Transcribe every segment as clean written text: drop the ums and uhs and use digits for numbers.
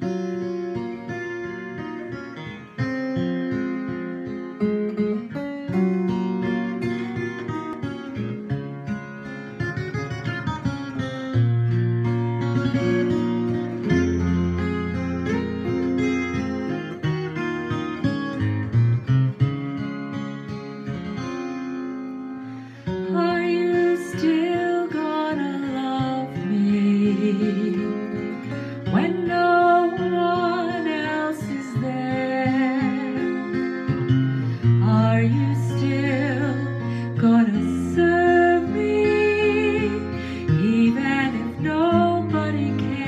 Are you still gonna love me when no one else is there? Are you still gonna serve me even if nobody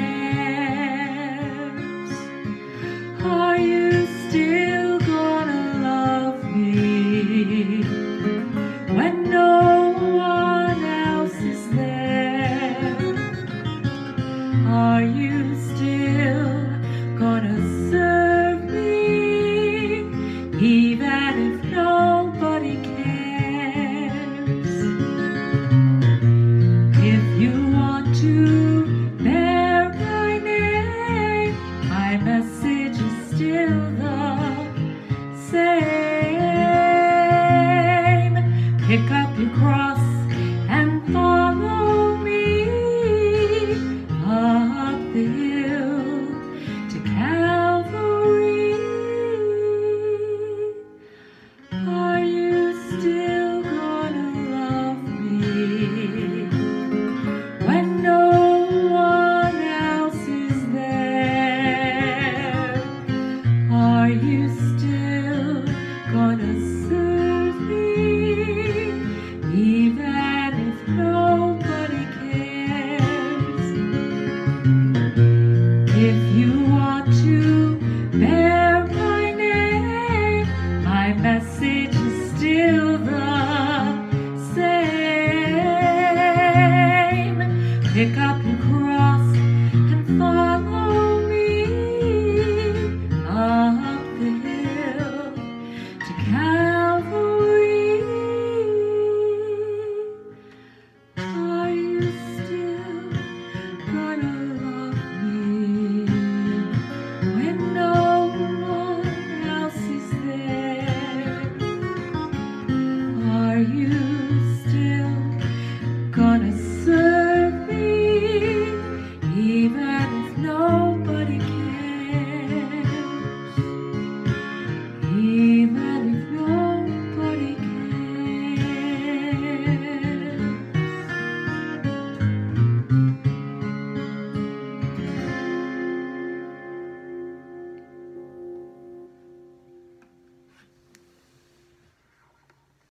cares? Are you still gonna love me when no one else is there? Are you still gonna serve me even if nobody cares? If you want to bear my name, my message is still the same. Pick up your cross and follow me up the hill to Calvary. Are you still gonna love me when no one else is there? Are you still gonna serve me even if nobody cares? If you